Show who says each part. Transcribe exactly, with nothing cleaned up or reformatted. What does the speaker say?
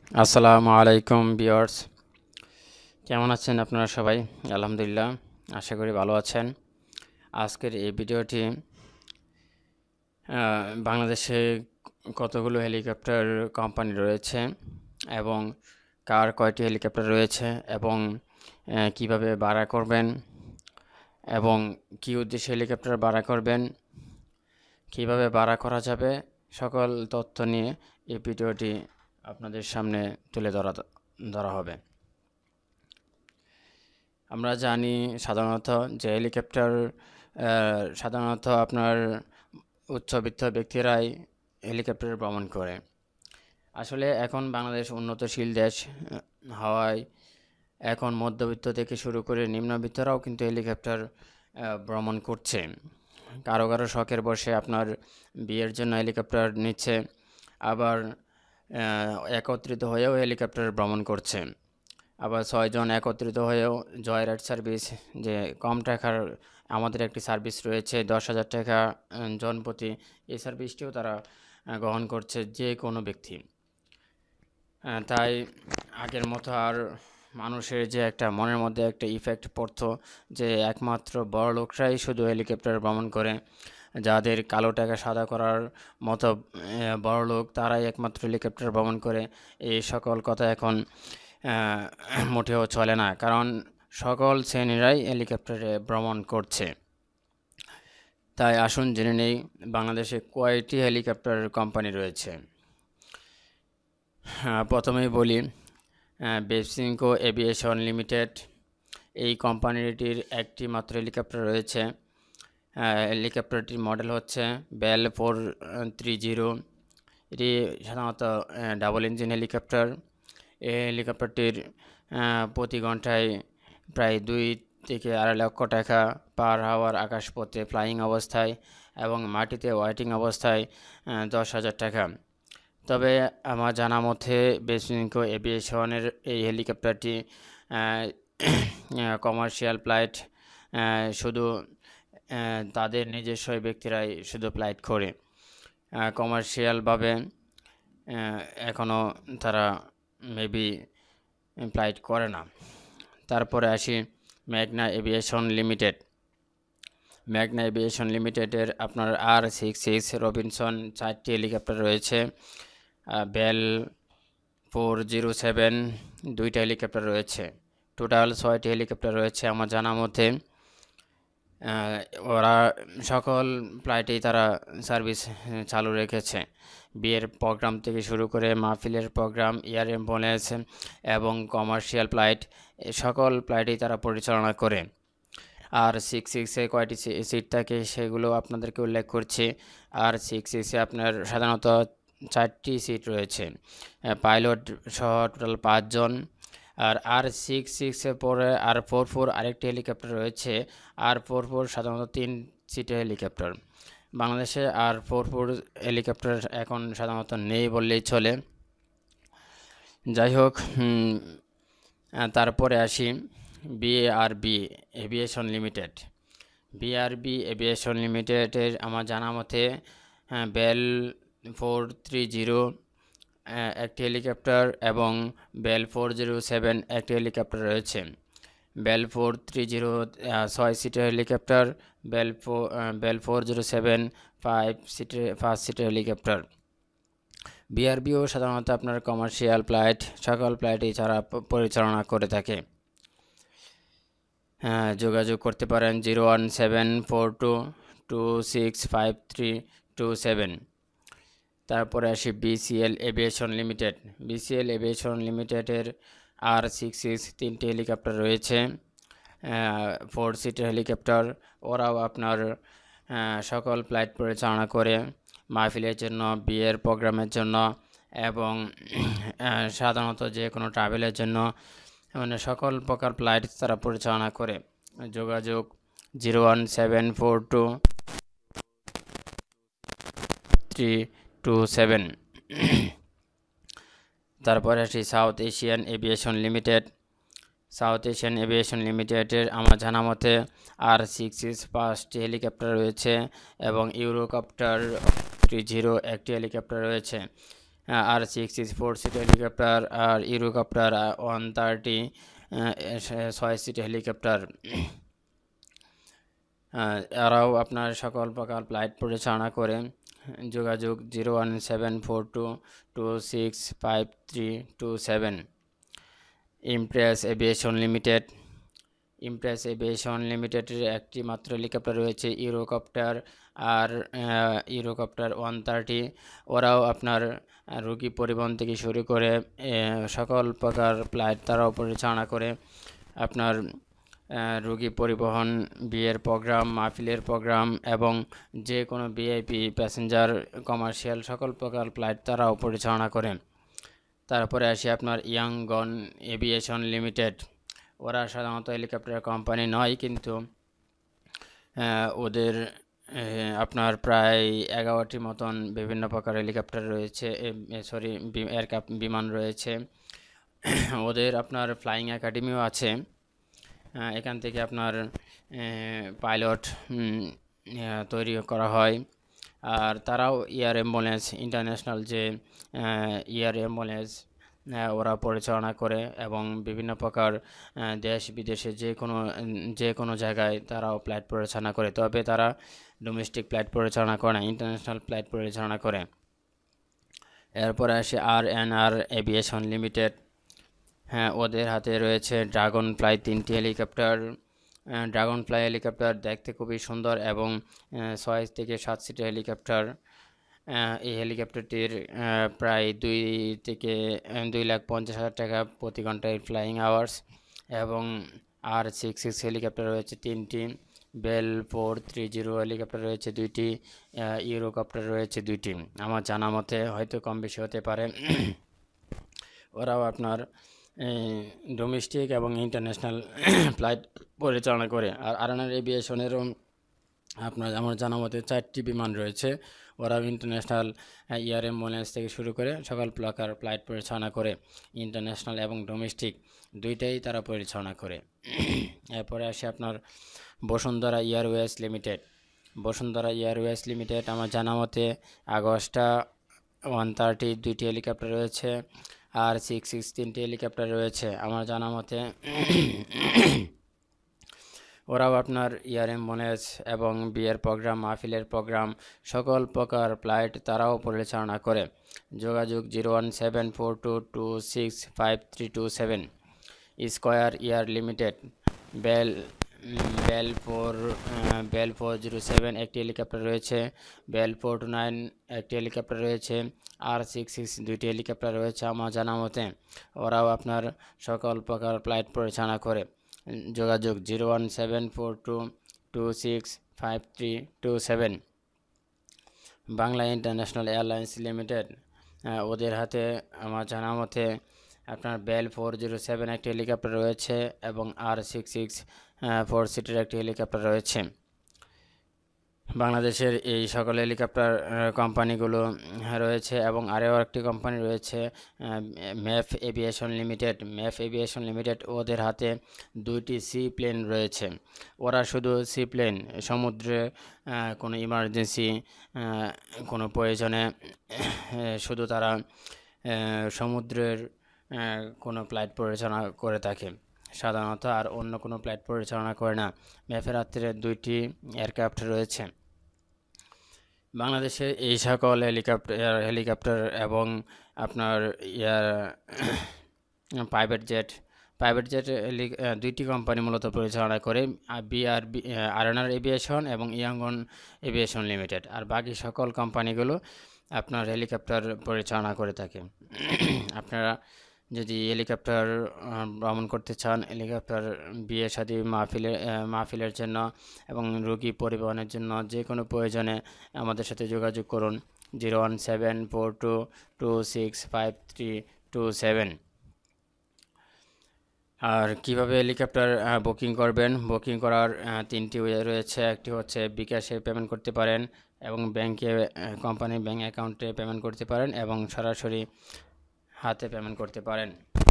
Speaker 1: আসসালামু আলাইকুম ভিউয়ার্স, কেমন আছেন আপনারা সবাই? আলহামদুলিল্লাহ, আশা করি ভালো আছেন। আজকের এই ভিডিওটি বাংলাদেশে কতগুলো হেলিকপ্টার কোম্পানি রয়েছে এবং কার কয়টি হেলিকপ্টার রয়েছে এবং কিভাবে ভাড়া করবেন এবং কি উদ্দেশ্যে হেলিকপ্টার ভাড়া করবেন, কিভাবে ভাড়া করা যাবে, সকল তথ্য নিয়ে এই ভিডিওটি আপনাদের সামনে তুলে ধরা ধরা হবে। আমরা জানি সাধারণত যে হেলিকপ্টার সাধারণত আপনার উচ্চবিত্ত ব্যক্তিরাই হেলিকপ্টারে ভ্রমণ করে। আসলে এখন বাংলাদেশ উন্নতশীল দেশ হওয়ায় এখন মধ্যবিত্ত থেকে শুরু করে নিম্নবিত্তরাও কিন্তু হেলিকপ্টার ভ্রমণ করছে। কারো কারো শখের বসে আপনার বিয়ের জন্য হেলিকপ্টার নিচ্ছে, আবার একত্রিত হয়েও হেলিকপ্টার ভ্রমণ করছে। আবার ছয়জন একত্রিত হয়েও জয় রাইড সার্ভিস, যে কম টাকার আমাদের একটি সার্ভিস রয়েছে দশ হাজার টাকা জনপ্রতি, এই সার্ভিসটিও তারা গ্রহণ করছে যে কোনো ব্যক্তি। তাই আগের মতো আর মানুষের যে একটা মনের মধ্যে একটা ইফেক্ট পড়তো যে একমাত্র বড় লোকরাই শুধু হেলিকপ্টার ভ্রমণ করে, যাদের কালো টাকা সাদা করার মতো বড় লোক তারাই একমাত্র হেলিকপ্টার ভ্রমণ করে, এই সকল কথা এখন মোটেও চলে না, কারণ সকল শ্রেণীরাই হেলিকপ্টারে ভ্রমণ করছে। তাই আসুন জেনে নেই বাংলাদেশে কয়টি হেলিকপ্টার কোম্পানি রয়েছে। প্রথমেই বলি বেসিংকো এভিয়েশন লিমিটেড, এই কোম্পানিটির একটি মাত্র হেলিকপ্টার রয়েছে। হেলিকপ্টারটির মডেল হচ্ছে বেল ফোর থ্রি জিরো। এটি সাধারণত ডাবল ইঞ্জিন হেলিকপ্টার। এই হেলিকপ্টারটির প্রতি ঘন্টায় প্রায় দুই থেকে আড়াই লক্ষ টাকা পার আওয়ার আকাশপথে ফ্লাইং অবস্থায় এবং মাটিতে ওয়াইটিং অবস্থায় দশ হাজার টাকা। তবে আমার জানা মতে বেসিংকো এভিয়েশনের এই হেলিকপ্টারটি কমার্শিয়াল ফ্লাইট শুধু তাদের নিজস্ব ব্যক্তিরাই শুধু ফ্লাইট করে, কমার্শিয়ালভাবে এখনও তারা মেবি ফ্লাইট করে না। তারপরে আসি Magna aviation limited. Magna aviation লিমিটেডের আপনার আর সিক্স সিক্স রবিনসন চারটি হেলিকপ্টার রয়েছে। বেল ফোর জিরো সেভেন দুইটা হেলিকপ্টার রয়েছে। টোটাল ছয়টি হেলিকপ্টার রয়েছে আমার জানা মতে। ওরা সকল ফ্লাইটেই তারা সার্ভিস চালু রেখেছে, বিয়ের প্রোগ্রাম থেকে শুরু করে মাহফিলের প্রোগ্রাম, এয়ার অ্যাম্বুলেন্স এবং কমার্শিয়াল ফ্লাইট, সকল ফ্লাইটেই তারা পরিচালনা করে। আর সিক্স সিক্সে কয়টি সিট থাকে সেগুলো আপনাদেরকে উল্লেখ করছি। আর সিক্স সিক্সে আপনার সাধারণত চারটি সিট রয়েছে, পাইলট সহ টোটাল পাঁচজন। আর আর সিক্স সিক্সের পরে আর ফোর ফোর আরেকটি হেলিকপ্টার রয়েছে। আর ফোর ফোর সাধারণত তিন সিটের হেলিকপ্টার। বাংলাদেশে আর ফোর ফোর হেলিকপ্টার এখন সাধারণত নেই বললেই চলে। যাই হোক, তারপরে আসি BRB aviation limited. BRB aviation লিমিটেডের আমার জানা মতে বেল ফোর থ্রি জিরো একটি হেলিকপ্টার এবং বেল ফোর জিরো সেভেন একটি হেলিকপ্টার রয়েছে। বেল ফোর থ্রি জিরো ছয় সিটের helicopter, Bell four Bell four zero seven five সিটের পাঁচ সিটের হেলিকপ্টার। বিআরবিও সাধারণত আপনার কমার্শিয়াল ফ্লাইট সকল ফ্লাইটই তারা পরিচালনা করে থাকে। যোগাযোগ করতে পারেন zero one seven four two two six five three two seven. তারপরে আসি BCL aviation limited. BCL aviation লিমিটেডের আর সিক্স সিক্স তিনটি হেলিকপ্টার রয়েছে, ফোর সিটের হেলিকপ্টার। ওরাও আপনার সকল ফ্লাইট পরিচালনা করে মাহফিলের জন্য, বিয়ের প্রোগ্রামের জন্য এবং সাধারণত যে কোনো ট্রাভেলের জন্য, মানে সকল প্রকার ফ্লাইট তারা পরিচালনা করে। যোগাযোগ zero one seven four two three two seven. তারপরে আসি South Asian aviation limited. South Asian aviation লিমিটেডের আমার জানা মতে আর সিক্স সিক্স পাঁচটি হেলিকপ্টার রয়েছে এবং ইউরোকপ্টার থ্রি জিরো একটি হেলিকপ্টার রয়েছে। R six six four seat helicopter, R Eurocopter one thirty ছয় সিট হেলিকপ্টার। এরাও আপনার সকল প্রকার ফ্লাইট পরিচালনা করে। যোগাযোগ zero one seven four two two six five three two seven. Impress aviation limited. Impress aviation লিমিটেডের একটি মাত্র হেলিকপ্টার রয়েছে ইউরোকপ্টার, আর ইউরোকপ্টার ওয়ান থার্টি। ওরাও আপনার রোগী পরিবহন থেকে শুরু করে সকল প্রকার ফ্লাইট তারাও পরিচালনা করে। আপনার রোগী পরিবহন, বিয়ের প্রোগ্রাম, মাহফিলের প্রোগ্রাম এবং যে কোনো ভিআইপি প্যাসেঞ্জার, কমার্শিয়াল সকল প্রকার ফ্লাইট তারাও পরিচালনা করে। তারপরে আসি আপনার ইয়াংগন এভিয়েশন লিমিটেড। ওরা সাধারণত হেলিকপ্টার কোম্পানি নয়, কিন্তু ওদের আপনার প্রায় এগারোটি মতন বিভিন্ন প্রকার হেলিকপ্টার রয়েছে, সরি এয়ারক্রাফট বিমান রয়েছে। ওদের আপনার ফ্লাইং একাডেমিও আছে। এখান থেকে আপনার পাইলট তৈরি করা হয়। আর তারাও এয়ার অ্যাম্বুলেন্স, ইন্টারন্যাশনাল যে এয়ার অ্যাম্বুলেন্স ওরা পরিচালনা করে এবং বিভিন্ন প্রকার দেশ বিদেশে যে কোনো যে কোনো জায়গায় তারাও ফ্লাইট পরিচালনা করে। তবে তারা ডোমেস্টিক ফ্লাইট পরিচালনা করে না, ইন্টারন্যাশনাল ফ্লাইট পরিচালনা করে। এরপরে আসে R N R aviation limited. হ্যাঁ, ওদের হাতে রয়েছে ড্রাগন ফ্লাই তিনটি হেলিকপ্টার। ড্রাগন ফ্লাই হেলিকপ্টার দেখতে খুবই সুন্দর এবং ছয় থেকে সাত সিটের হেলিকপ্টার। এই হেলিকপ্টারটির প্রায় দুই থেকে দুই লাখ পঞ্চাশ হাজার টাকা প্রতি ঘন্টায় ফ্লাইং আওয়ার্স। এবং আর সিক্স সিক্স হেলিকপ্টার রয়েছে তিনটি, Bell four three zero helicopter রয়েছে দুইটি, ইউরোকপ্টার রয়েছে দুইটি। আমার জানা মতে হয়তো কম বেশি হতে পারে। ওরাও আপনার ডোমেস্টিক এবং ইন্টারন্যাশনাল ফ্লাইট পরিচালনা করে। আর আরএনআর এভিয়েশনেরও আপনার আমার জানা মতে চারটি বিমান রয়েছে। ওরাও ইন্টারন্যাশনাল এয়ার অ্যাম্বুলেন্স থেকে শুরু করে সকল প্রকার ফ্লাইট পরিচালনা করে, ইন্টারন্যাশনাল এবং ডোমেস্টিক দুইটাই তারা পরিচালনা করে। এরপরে আসে আপনার Bashundhara airways limited. Bashundhara airways limited আমার জানা মতে আগস্টা ওয়ান থার্টি দুইটি হেলিকপ্টার রয়েছে, আর সিক্স সিক্স তিনটি হেলিকপ্টার রয়েছে আমার জানা মতে। ওরাও আপনার এয়ার অ্যাম্বুলেন্স এবং বিয়ের প্রোগ্রাম, মাহফিলের প্রোগ্রাম সকল প্রকার ফ্লাইট তারাও পরিচালনা করে। যোগাযোগ zero one seven four two two six five three two seven. Square air limited. Bell Bell four Bell four zero seven একটি হেলিকপ্টার রয়েছে, বেল ফোর টু নাইন একটি হেলিকপ্টার রয়েছে, আর সিক্স সিক্স দুইটি helicopter রয়েছে আমার জানা মতে। ওরাও আপনার সকল প্রকার ফ্লাইট পরিচালনা করে। যোগাযোগ zero one seven four two two six five three two seven. Bangla international airlines limited. ওদের হাতে আমার জানা মতে আপনার বেল ফোর জিরো সেভেন একটি হেলিকপ্টার রয়েছে এবং আর সিক্স সিক্স ফোর সিটের একটি হেলিকপ্টার রয়েছে। বাংলাদেশের এই সকল হেলিকপ্টার কোম্পানিগুলো রয়েছে এবং আরও একটি কোম্পানি রয়েছে MAF aviation limited. MAF aviation limited ওদের হাতে দুইটি সি প্লেন রয়েছে। ওরা শুধু সি প্লেন, সমুদ্রে কোনো ইমার্জেন্সি কোনো প্রয়োজনে শুধু তারা সমুদ্রের কোনো ফ্লাইট পরিচালনা করে থাকে সাধারণত, আর অন্য কোনো ফ্লাইট পরিচালনা করে না। ম্যাফের হাতে দুইটি এয়ারক্রাফট রয়েছে। বাংলাদেশে এই সকল হেলিকপ্টার হেলিকপ্টার এবং আপনার air private jet private jet দুইটি কোম্পানি মূলত পরিচালনা করে, বিআর আরএনআর এভিয়েশন এবং ইয়াঙ্গন এভিয়েশন লিমিটেড। আর বাকি সকল কোম্পানিগুলো আপনার হেলিকপ্টার পরিচালনা করে থাকে। আপনারা যদি হেলিকপ্টার ভ্রমণ করতে চান, হেলিকপ্টার বিয়ে শাদী মাহফিলের মাহফিলের জন্য এবং রোগী পরিবহনের জন্য যে কোনো প্রয়োজনে আমাদের সাথে যোগাযোগ করুন zero one seven four two two six five three two seven. আর কিভাবে হেলিকপ্টার বুকিং করবেন? বুকিং করার তিনটি ওয়ে রয়েছে। একটি হচ্ছে বিকাশে পেমেন্ট করতে পারেন এবং ব্যাংকে কোম্পানির ব্যাংক অ্যাকাউন্টে পেমেন্ট করতে পারেন এবং সরাসরি হাতে পেমেন্ট করতে পারেন।